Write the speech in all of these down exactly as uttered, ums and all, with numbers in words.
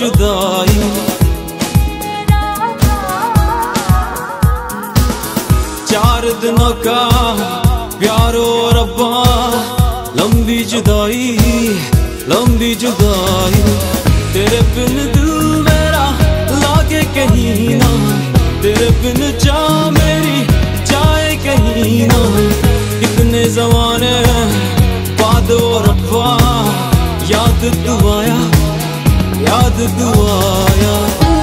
जुदाई। चार दिनों का प्यारो रब्बा, लंबी जुदाई लंबी जुदाई। तेरे बिन दिल मेरा लागे कहीं ना, तेरे बिन चाह मेरी जाए कहीं ना। कितने जमाने बाद ओ रब्बा, याद तू आया याद तू आया।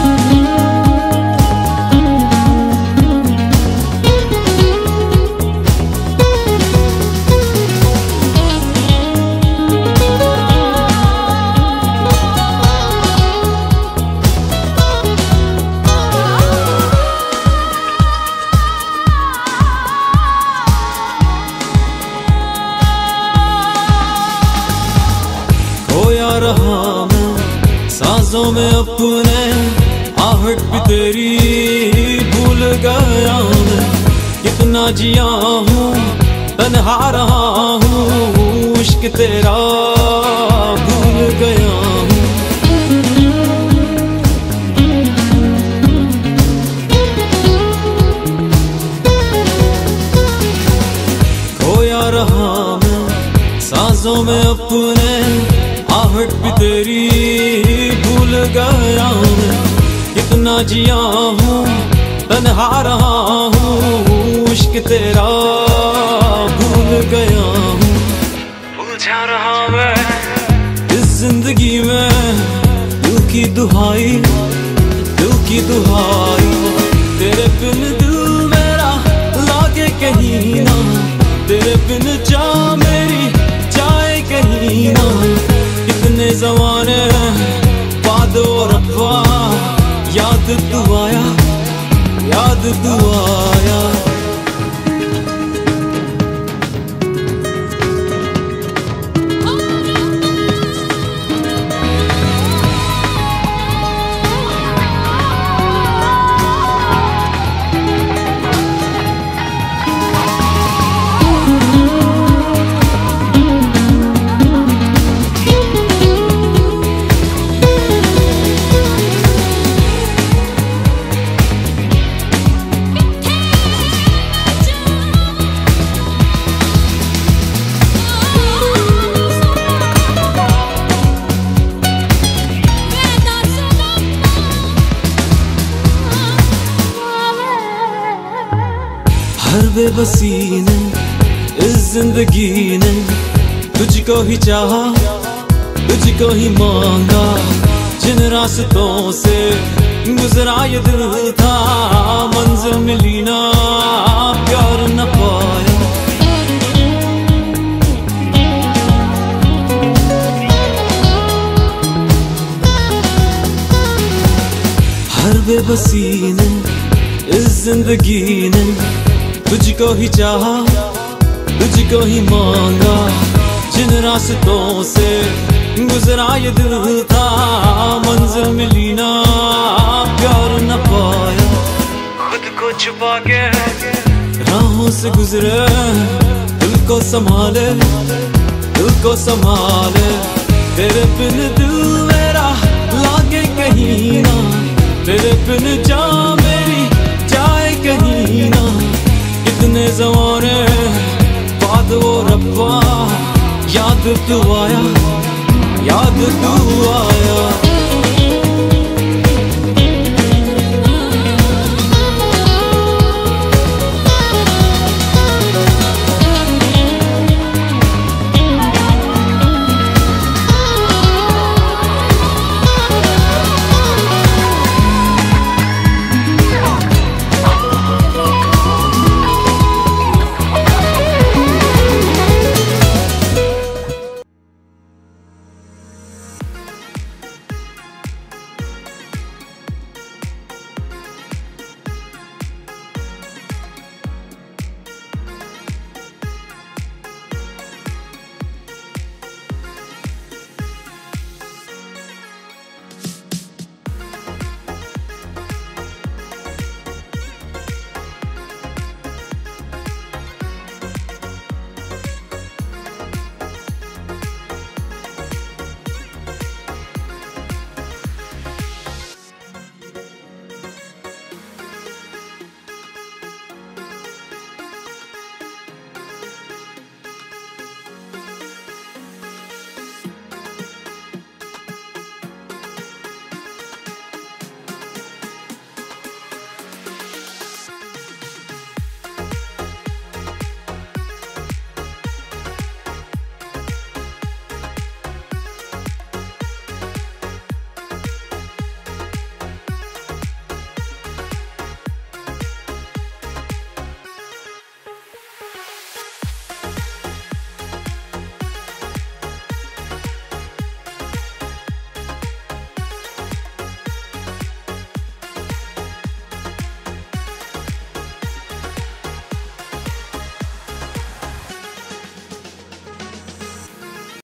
रहा मैं सांसों में अपने, आहट भी तेरी भूल गया मैं। कितना जिया हूँ तन्हा रहा हूँ, इश्क तेरा भूल गया हूँ। खोया रहा मैं सांसों में अपने, आहट भी तेरी भूल गया मैं। कितना जिया हूँ तन्हा रहा हूँ, इश्क तेरा भूल गया हूँ। उलझा रहा मैं इस जिंदगी में, दिल की दुहाई दिल की दुहाई। तेरे बिन दिल मेरा लागे कहीं ना, तेरे बिन चाह मेरी जाए कहीं ना। कितने जमाने बाद ओ रब्बा, याद तू आया याद तू आया। हर बेबसी ने इस जिंदगी ने, तुझको ही चाहा तुझको ही मांगा। जिन रास्तों से गुजरा ये दिल था, मंजिल मिली ना प्यार न पाया। हर बेबसी ने इस जिंदगी ने, तुझको ही चाहा तुझको ही मांगा। जिन रास्तों से गुजरा ये दिल था, मंजिल मिली ना प्यार न पाया। खुद को छुपा के राहों से गुजरे, दिल को संभाले दिल को संभाले। तेरे बिन दिल मेरा लागे कहीं ना, तेरे बिन चाह मेरी जाए कहीं ना। कितने ज़माने बाद वो रब्बा, याद तू आया याद तू आया।